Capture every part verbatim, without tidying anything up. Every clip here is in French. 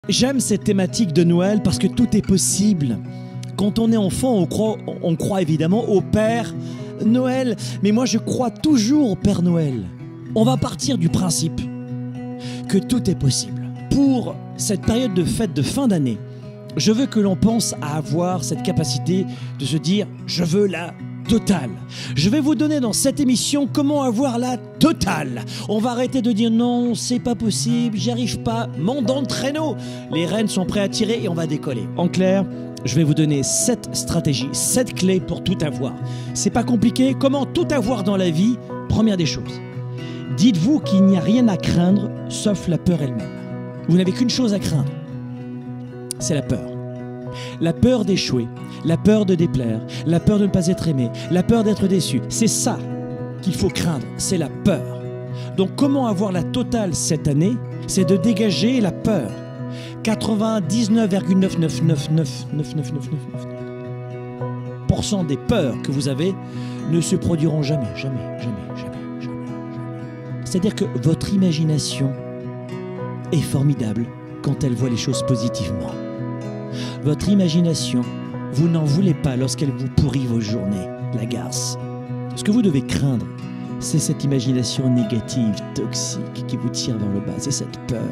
J'aime cette thématique de Noël parce que tout est possible. Quand on est enfant, on croit, on croit évidemment au Père Noël, mais moi je crois toujours au Père Noël. On va partir du principe que tout est possible. Pour cette période de fête de fin d'année, je veux que l'on pense à avoir cette capacité de se dire « je veux la totale ». Je vais vous donner dans cette émission comment avoir la totale. On va arrêter de dire « non, c'est pas possible, j'y arrive pas, monte dans le traîneau ». Les rênes sont prêts à tirer et on va décoller. En clair, je vais vous donner sept stratégies, sept clés pour tout avoir. C'est pas compliqué. Comment tout avoir dans la vie? Première des choses. Dites-vous qu'il n'y a rien à craindre sauf la peur elle-même. Vous n'avez qu'une chose à craindre. C'est la peur. La peur d'échouer, la peur de déplaire, la peur de ne pas être aimé, la peur d'être déçu. C'est ça qu'il faut craindre, c'est la peur. Donc comment avoir la totale cette année? C'est de dégager la peur. quatre-vingt-dix-neuf virgule neuf neuf neuf neuf neuf neuf neuf neuf pour cent des peurs que vous avez ne se produiront jamais, jamais, jamais, jamais, jamais, jamais. C'est-à-dire que votre imagination est formidable quand elle voit les choses positivement. Votre imagination, vous n'en voulez pas lorsqu'elle vous pourrit vos journées, la garce. Ce que vous devez craindre, c'est cette imagination négative, toxique, qui vous tire vers le bas. C'est cette peur.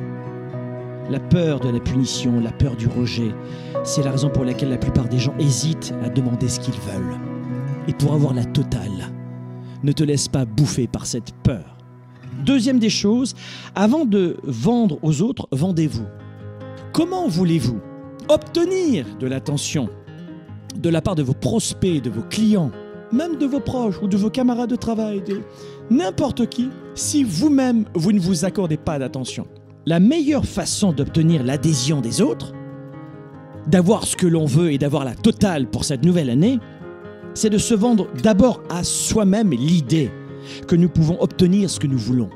La peur de la punition, la peur du rejet, c'est la raison pour laquelle la plupart des gens hésitent à demander ce qu'ils veulent. Et pour avoir la totale, ne te laisse pas bouffer par cette peur. Deuxième des choses, avant de vendre aux autres, vendez-vous. Comment voulez-vous obtenir de l'attention de la part de vos prospects, de vos clients, même de vos proches ou de vos camarades de travail, de n'importe qui, si vous-même, vous ne vous accordez pas d'attention? La meilleure façon d'obtenir l'adhésion des autres, d'avoir ce que l'on veut et d'avoir la totale pour cette nouvelle année, c'est de se vendre d'abord à soi-même l'idée que nous pouvons obtenir ce que nous voulons.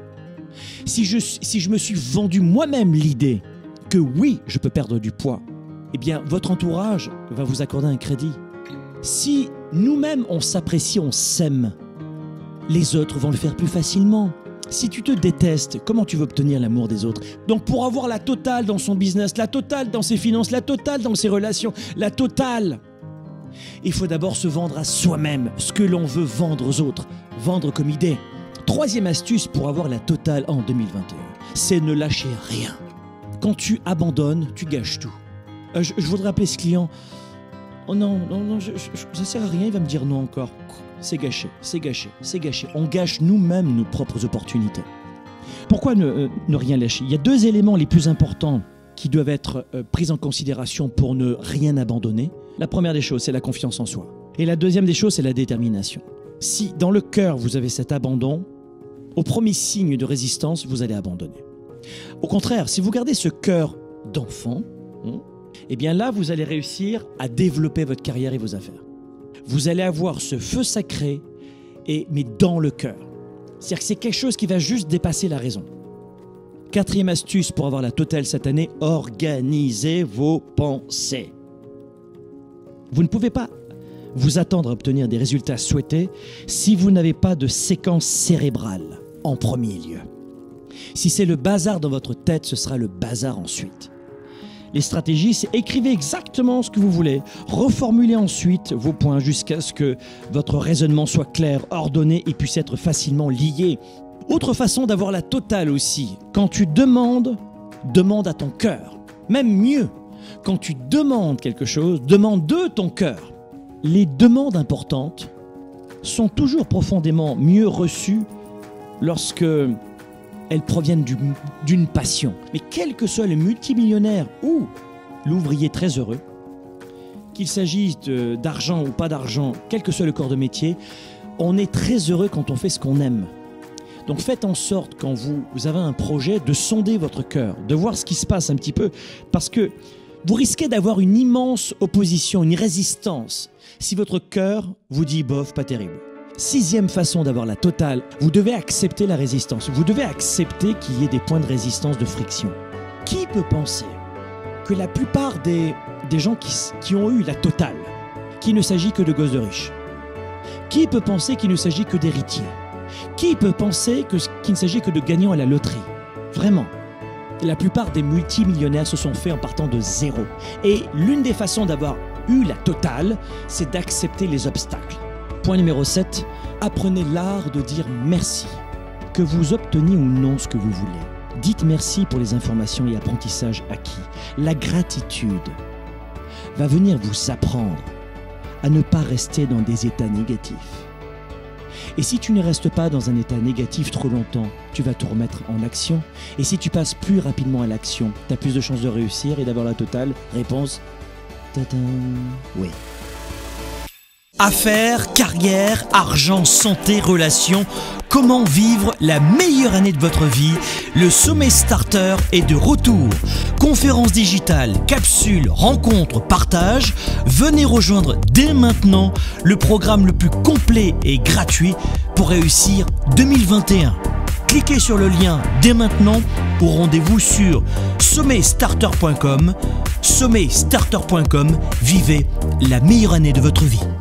Si je, si je me suis vendu moi-même l'idée que oui, je peux perdre du poids, eh bien, votre entourage va vous accorder un crédit. Si nous-mêmes, on s'apprécie, on s'aime, les autres vont le faire plus facilement. Si tu te détestes, comment tu veux obtenir l'amour des autres? Donc pour avoir la totale dans son business, la totale dans ses finances, la totale dans ses relations, la totale, il faut d'abord se vendre à soi-même ce que l'on veut vendre aux autres, vendre comme idée. Troisième astuce pour avoir la totale en deux mille vingt et un, c'est ne lâcher rien. Quand tu abandonnes, tu gâches tout. Euh, je, je voudrais appeler ce client. Oh non, non, non, je, je, ça ne sert à rien, il va me dire non encore. C'est gâché, c'est gâché, c'est gâché. On gâche nous-mêmes nos propres opportunités. Pourquoi ne, euh, ne rien lâcher? Il y a deux éléments les plus importants qui doivent être euh, pris en considération pour ne rien abandonner. La première des choses, c'est la confiance en soi. Et la deuxième des choses, c'est la détermination. Si dans le cœur, vous avez cet abandon, au premier signe de résistance, vous allez abandonner. Au contraire, si vous gardez ce cœur d'enfant, hein, eh bien là, vous allez réussir à développer votre carrière et vos affaires. Vous allez avoir ce feu sacré, et, mais dans le cœur. C'est-à-dire que c'est quelque chose qui va juste dépasser la raison. Quatrième astuce pour avoir la totale cette année, organisez vos pensées. Vous ne pouvez pas vous attendre à obtenir des résultats souhaités si vous n'avez pas de séquence cérébrale en premier lieu. Si c'est le bazar dans votre tête, ce sera le bazar ensuite. Les stratégies, c'est écrivez exactement ce que vous voulez, reformulez ensuite vos points jusqu'à ce que votre raisonnement soit clair, ordonné et puisse être facilement lié. Autre façon d'avoir la totale aussi, quand tu demandes, demande à ton cœur. Même mieux, quand tu demandes quelque chose, demande de ton cœur. Les demandes importantes sont toujours profondément mieux reçues lorsque elles proviennent du, d'une passion. Mais quel que soit le multimillionnaire ou l'ouvrier très heureux, qu'il s'agisse de, d'argent ou pas d'argent, quel que soit le corps de métier, on est très heureux quand on fait ce qu'on aime. Donc faites en sorte, quand vous, vous avez un projet, de sonder votre cœur, de voir ce qui se passe un petit peu, parce que vous risquez d'avoir une immense opposition, une résistance, si votre cœur vous dit « bof, pas terrible ». Sixième façon d'avoir la totale, vous devez accepter la résistance. Vous devez accepter qu'il y ait des points de résistance, de friction. Qui peut penser que la plupart des, des gens qui, qui ont eu la totale, qu'il ne s'agit que de gosses de riches? Qui peut penser qu'il ne s'agit que d'héritiers? Qui peut penser que, qu'il ne s'agit que de gagnants à la loterie? Vraiment. La plupart des multimillionnaires se sont faits en partant de zéro. Et l'une des façons d'avoir eu la totale, c'est d'accepter les obstacles. Point numéro sept, apprenez l'art de dire merci. Que vous obteniez ou non ce que vous voulez. Dites merci pour les informations et apprentissages acquis. La gratitude va venir vous apprendre à ne pas rester dans des états négatifs. Et si tu ne restes pas dans un état négatif trop longtemps, tu vas te remettre en action. Et si tu passes plus rapidement à l'action, tu as plus de chances de réussir et d'avoir la totale. Réponse, tadam, oui. Affaires, carrière, argent, santé, relations, comment vivre la meilleure année de votre vie? Le Sommet Starter est de retour. Conférences digitales, capsules, rencontres, partages. Venez rejoindre dès maintenant le programme le plus complet et gratuit pour réussir deux mille vingt et un. Cliquez sur le lien dès maintenant ou rendez-vous sur sommet starter point com. sommet starter point com, vivez la meilleure année de votre vie.